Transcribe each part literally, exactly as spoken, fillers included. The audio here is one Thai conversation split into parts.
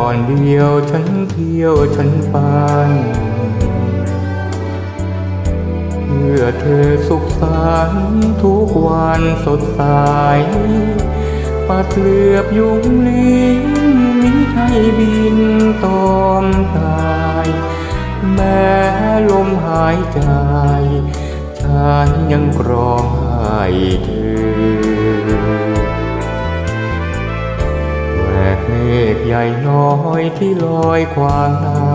อนเดียวฉันเที่ยวฉันฝันเพื่อเธอสุขสันต์ทุกวันสดใสปัดเหลือบยุงลิ้นมิให้บินตอมตายแม้ลมหายใจฉันยังกรองให้เธอแหวกเมฆใหญ่น้อยที่ลอยขวางหน้า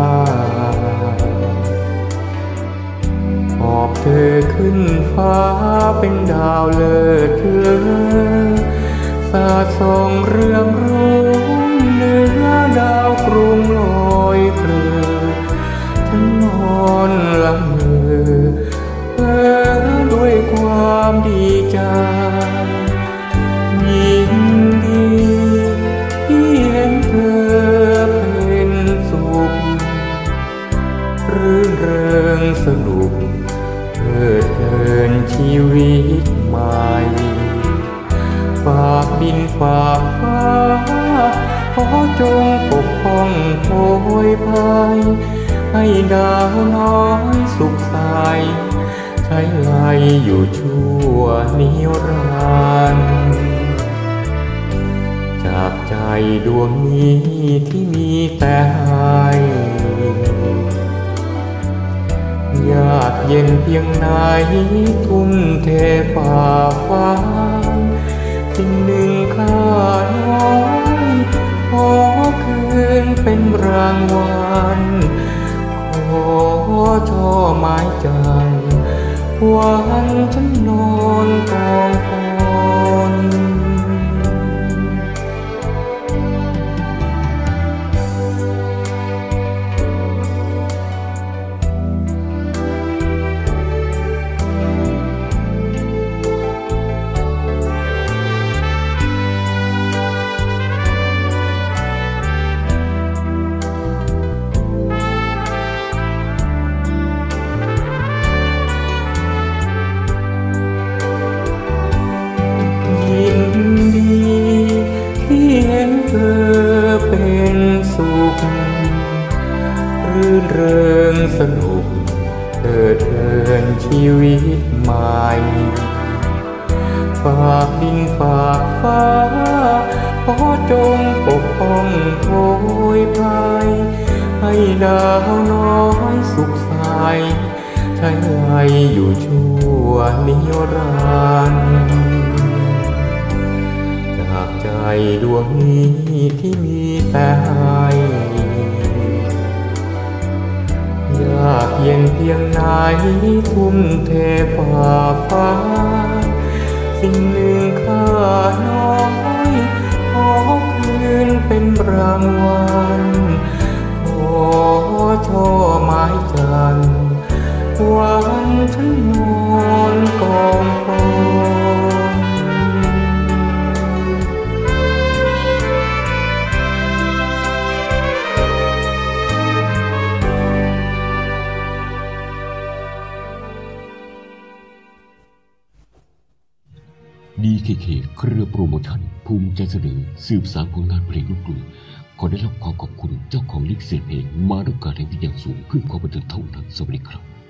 หอบเธอขึ้นฟ้าเป็นดาวเลิศเธอสาดส่องเรืองรุ่งเหนือดาวกรุงลอยเกลือฉันนอนละเมอเพ้อด้วยความดีใจยิ่งดีที่เห็นเธอเป็นสุขรื่นเริงสนุกเพลิดเพลินชีวิตใหม่ฝากดินฝากฟ้าขอจงปกป้องโปรยภัยให้ดาวน้อยสุขใสใช้ไลอยู่ชั่วนิรันดร์จากใจดวงนี้ที่มีแต่ให้ยากเย็นเพียงไหนทุ่มเทฝ่าฟันสิ่งหนึ่งข้าน้อยขอคืนเป็นรางวัลขอช่อไม้จันทร์วันฉันนอนกองฟอนเธอเป็นสุขรื่นเริงสนุกเพลิดเพลินชีวิตใหม่ฝากดินฝากฟ้าขอจงปกป้องโปรยภัยให้ดาวน้อยสุขใสใช้ไว้อยู่ชั่วนิรันดร์จากใจดวงนี้ที่มีแต่ให้ยากเย็นเพียงไหนทุ่มเทฝ่าฟ้าสิ่งหนึ่งข้าน้อยขอคืนเป็นรางวัลขอช่อไม้จันทร์วันฉันนอนกองฟอนดี เค เค เครือโปรโมชั่นภูมิใจเสนอสืบสานผลงานเพลงลูกกรุงขอได้รับความขอบคุณเจ้าของลิขสิทธิ์เพลงมาด้วยการแห่งที่อย่างสูงเพื่อความบันเทิงเท่านั้นสวัสดีครับ